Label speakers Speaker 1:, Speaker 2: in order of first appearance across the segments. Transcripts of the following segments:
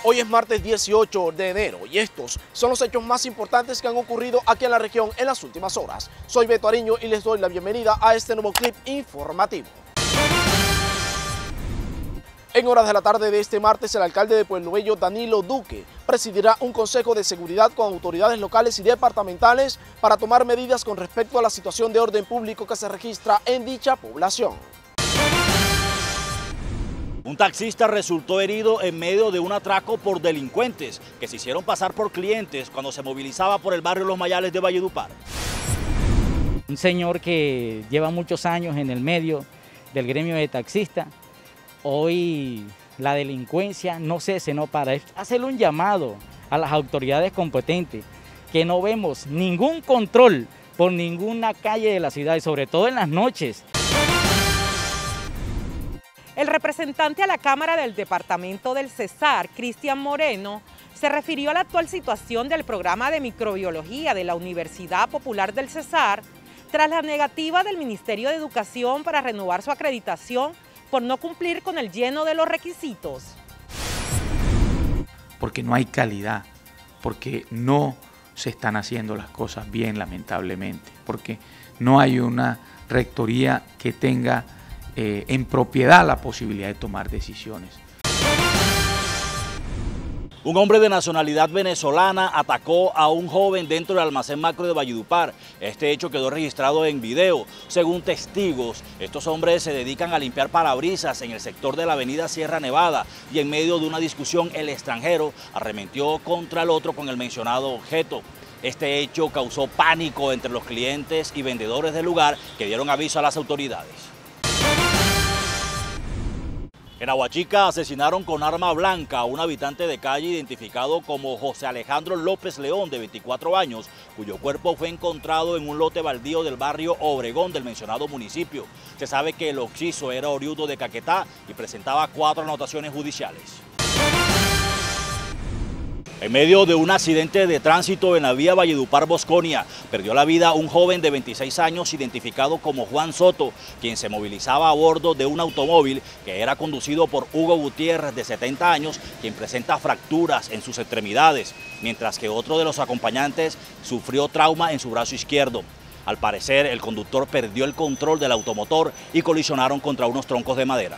Speaker 1: Hoy es martes 18 de enero y estos son los hechos más importantes que han ocurrido aquí en la región en las últimas horas. Soy Beto Ariño y les doy la bienvenida a este nuevo clip informativo. En horas de la tarde de este martes, el alcalde de Pueblo Bello, Danilo Duque, presidirá un consejo de seguridad con autoridades locales y departamentales para tomar medidas con respecto a la situación de orden público que se registra en dicha población.
Speaker 2: Un taxista resultó herido en medio de un atraco por delincuentes que se hicieron pasar por clientes cuando se movilizaba por el barrio Los Mayales de Valledupar.
Speaker 3: Un señor que lleva muchos años en el medio del gremio de taxistas, hoy la delincuencia no cese, no para. Es hacerle un llamado a las autoridades competentes, que no vemos ningún control por ninguna calle de la ciudad y sobre todo en las noches.
Speaker 4: El representante a la Cámara del Departamento del Cesar, Cristian Moreno, se refirió a la actual situación del programa de microbiología de la Universidad Popular del Cesar tras la negativa del Ministerio de Educación para renovar su acreditación por no cumplir con el lleno de los requisitos.
Speaker 5: Porque no hay calidad, porque no se están haciendo las cosas bien, lamentablemente, porque no hay una rectoría que tenga en propiedad la posibilidad de tomar decisiones.
Speaker 2: Un hombre de nacionalidad venezolana atacó a un joven dentro del almacén Macro de Valledupar. Este hecho quedó registrado en video. Según testigos, estos hombres se dedican a limpiar parabrisas en el sector de la avenida Sierra Nevada y en medio de una discusión el extranjero arremetió contra el otro con el mencionado objeto. Este hecho causó pánico entre los clientes y vendedores del lugar que dieron aviso a las autoridades. En Aguachica asesinaron con arma blanca a un habitante de calle identificado como José Alejandro López León, de 24 años, cuyo cuerpo fue encontrado en un lote baldío del barrio Obregón del mencionado municipio. Se sabe que el occiso era oriundo de Caquetá y presentaba 4 anotaciones judiciales. En medio de un accidente de tránsito en la vía Valledupar-Bosconia, perdió la vida un joven de 26 años identificado como Juan Soto, quien se movilizaba a bordo de un automóvil que era conducido por Hugo Gutiérrez, de 70 años, quien presenta fracturas en sus extremidades, mientras que otro de los acompañantes sufrió trauma en su brazo izquierdo. Al parecer, el conductor perdió el control del automotor y colisionaron contra unos troncos de madera.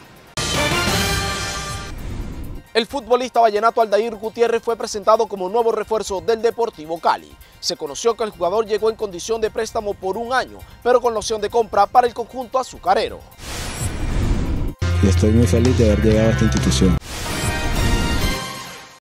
Speaker 1: El futbolista vallenato Aldair Gutiérrez fue presentado como nuevo refuerzo del Deportivo Cali. Se conoció que el jugador llegó en condición de préstamo por 1 año, pero con la opción de compra para el conjunto azucarero.
Speaker 6: Y estoy muy feliz de haber llegado a esta institución.